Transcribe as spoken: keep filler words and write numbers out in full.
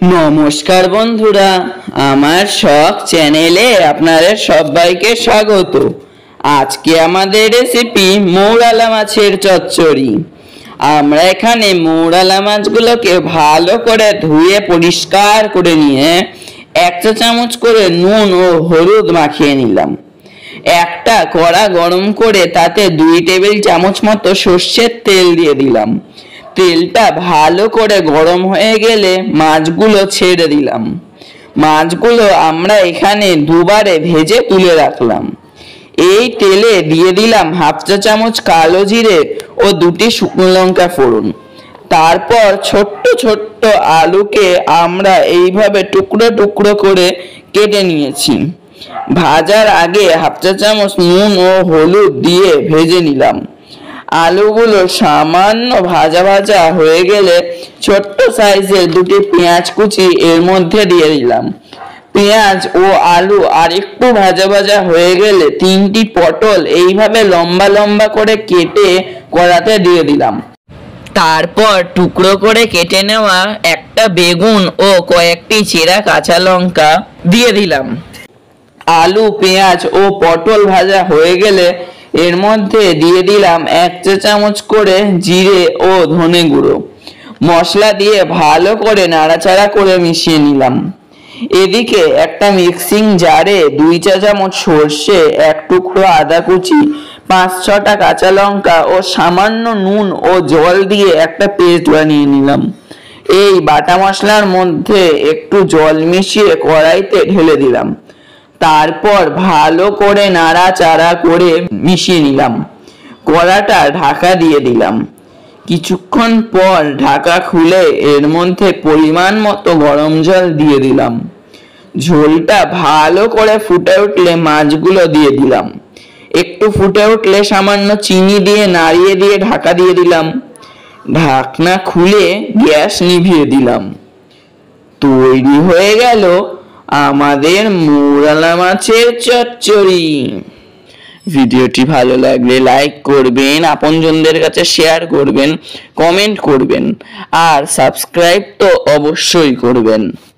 নমস্কার বন্ধুরা, আমার শখ চ্যানেলে আপনাদের সবাইকে স্বাগত। আজকে আমাদের রেসিপি মৌরালা মাছের চচ্চড়ি। আমরা এখানে মৌরালা মাছগুলোকে ভালো করে ধুয়ে পরিষ্কার করে নিয়ে এক চা চামচ করে নুন ও হলুদ মাখিয়ে নিলাম। একটা কড়া গরম করে তাতে দুই টেবিল চামচ মতো সর্ষের তেল দিয়ে দিলাম। তেলটা ভালো করে গরম হয়ে গেলে মাছগুলো ছেড়ে দিলাম। মাছগুলো আমরা এখানে দুবারে ভেজে তুলে রাখলাম। এই তেলে দিয়ে দিলাম হাফ চা চামচ কালো জিরে ও দুটি শুকনো লঙ্কা ফোড়ন। তারপর ছোট্ট ছোট্ট আলুকে আমরা এইভাবে টুকরো টুকরো করে কেটে নিয়েছি। ভাজার আগে হাফ চা চামচ নুন ও হলুদ দিয়ে ভেজে নিলাম। আলুগুলো সামান্য ভাজা ভাজা হয়ে গেলে ছোট্ট সাইজের দুটি পেঁয়াজ কুচি এর মধ্যে দিয়ে দিলাম। পেঁয়াজ ও আলু আরেকটু ভাজা ভাজা হয়ে গেলে তিনটি পটল এইভাবে লম্বা লম্বা করে কেটে কড়াতে দিয়ে দিলাম। তারপর টুকরো করে কেটে নেওয়া একটা বেগুন ও কয়েকটি চেরা কাঁচা লঙ্কা দিয়ে দিলাম। আলু, পেঁয়াজ ও পটল ভাজা হয়ে গেলে এর মধ্যে দিয়ে দিলাম এক চা চামচ করে জিরে ও ধনে গুঁড়ো। মশলা দিয়ে ভালো করে নাড়াচাড়া করে মিশিয়ে নিলাম। এদিকে একটা মিক্সিং জারে দুই চা চামচ সর্ষে, এক টুকরো আদা কুচি, পাঁচ ছটা কাঁচা লঙ্কা ও সামান্য নুন ও জল দিয়ে একটা পেস্ট বানিয়ে নিলাম। এই বাটা মশলার মধ্যে একটু জল মিশিয়ে কড়াইতে ঢেলে দিলাম। তারপর ভালো করে নাড়াচাড়া করে মিশিয়ে নিলাম। কড়াটা ঢাকা দিয়ে দিলাম। কিছুক্ষণ পর ঢাকা খুলে এর মধ্যে পরিমাণ মতো গরম জল দিয়ে দিলাম। ঝোলটা ভালো করে ফুটে উঠলে মাছগুলো দিয়ে দিলাম। একটু ফুটে উঠলে সামান্য চিনি দিয়ে নাড়িয়ে দিয়ে ঢাকা দিয়ে দিলাম। ঢাকনা খুলে গ্যাস নিভিয়ে দিলাম। তৈরি হয়ে গেল আমাদের মৌরালা মাছের চচ্চড়ি। ভিডিওটি ভালো লাগলে লাইক করবেন, আপনজনদের কাছে শেয়ার করবেন, কমেন্ট করবেন আর সাবস্ক্রাইব তো অবশ্যই করবেন।